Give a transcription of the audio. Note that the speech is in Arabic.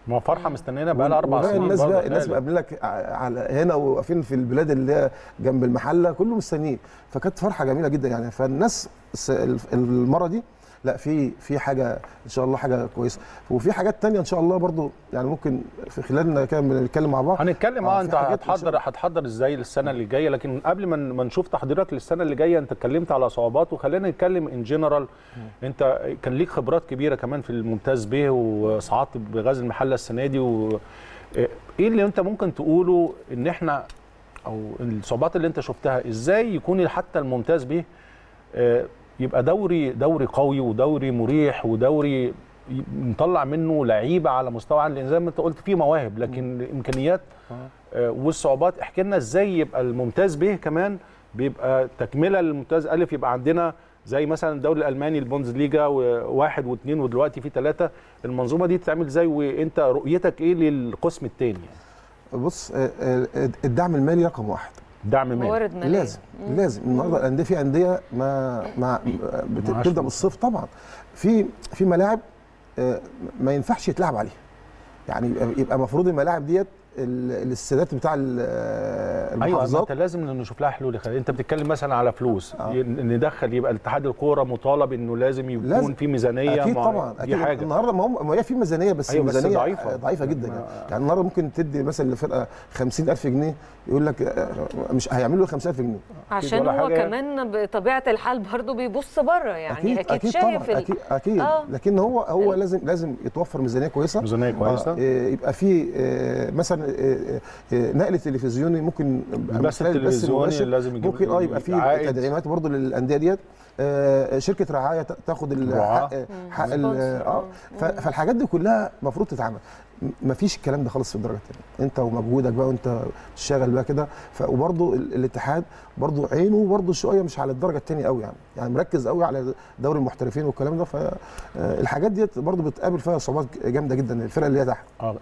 ما فرحه مستنينا بقى لها 4 سنين. الناس بقى قابلينك على هنا وواقفين في البلاد اللي هي جنب المحله كله مستنيين، فكانت فرحه جميله جدا يعني. فالناس المره دي لا في حاجه ان شاء الله، حاجه كويسه، وفي حاجات تانية ان شاء الله برضو يعني ممكن في خلالنا كده بنتكلم مع بعض. هنتكلم انت هتحضر ازاي للسنه اللي جايه، لكن قبل ما نشوف تحضيرك للسنه اللي جايه، انت اتكلمت على صعوبات وخلينا نتكلم ان جنرال. انت كان ليك خبرات كبيره كمان في الممتاز به وصعدت بغزل المحله السنه دي ايه اللي انت ممكن تقوله ان احنا او الصعوبات اللي انت شفتها ازاي يكون حتى الممتاز به يبقى دوري قوي ودوري مريح ودوري نطلع منه لعيبه على مستوى عالي، لان زي ما انت قلت في مواهب لكن الامكانيات والصعوبات. احكي لنا ازاي يبقى الممتاز به كمان بيبقى تكمله للممتاز الف، يبقى عندنا زي مثلا الدوري الالماني البوندسليجا و1 و2 ودلوقتي في 3. المنظومه دي تتعمل ازاي وانت رؤيتك ايه للقسم الثاني يعني؟ بص، الدعم المالي رقم واحد. دعم مالي لازم النهارده الانديه، في انديه ما بتبدا بالصفر طبعا. في ملاعب ما ينفعش يتلعب عليها، يعني يبقى المفروض الملاعب ديت الاستادات بتاع المحافظات. ايوه، انت لازم نشوف لها حلول. انت بتتكلم مثلا على فلوس ندخل، يبقى الاتحاد الكوره مطالب انه لازم يكون في ميزانيه. اكيد طبعا، اكيد حاجه النهارده ما هي في ميزانيه بس أيوة ميزانيه ضعيفه جدا يعني النهارده ممكن تدي مثلا لفرقه 50,000 جنيه، يقول لك مش هيعملوا له 50,000 جنيه عشان هو كمان بطبيعه الحال برضه بيبص بره يعني. اكيد شايف طبعا اكيد لكن هو لازم يتوفر ميزانيه كويسه. يبقى في مثلا نقل تلفزيوني، ممكن بس التلفزيوني لازم ممكن يبقى في تدعيمات برضه للانديه ديت، شركه رعايه تاخد حق فالحاجات دي كلها المفروض تتعمل. مفيش الكلام ده خالص في الدرجه الثانيه، انت ومجهودك بقى وانت تشتغل بقى كده. وبرضه الاتحاد برضه عينه برضه شويه مش على الدرجه الثانيه قوي يعني مركز قوي على دوري المحترفين والكلام ده. فالحاجات ديت برضه بتقابل فيها صعوبات جامده جدا الفرقه اللي هي تحت.